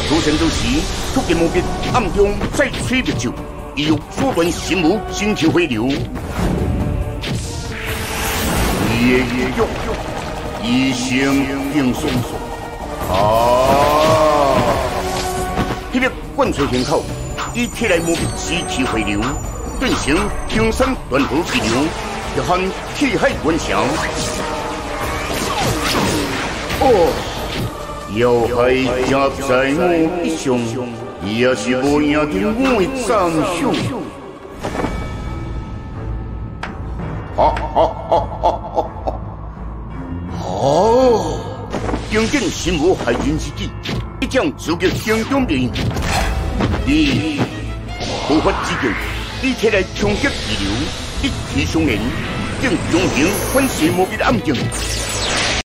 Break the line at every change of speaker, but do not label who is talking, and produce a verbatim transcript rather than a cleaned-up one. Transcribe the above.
出生之时，突然无别暗中再吹灭咒，意欲阻断心母星球回流。伊的意欲，一生应顺。啊！迄个灌水胸口，以铁来无别支持回流，变成平山断河之流，就喊气海关城。哦！ 要系夹在我一上，也是无赢得我的赞赏。哈哈哈哈哈哈！哦，经典心无害人之己，一将自觉心中面。你无法之境，你摕来冲击气流，一气相连，正中行反射无别暗境。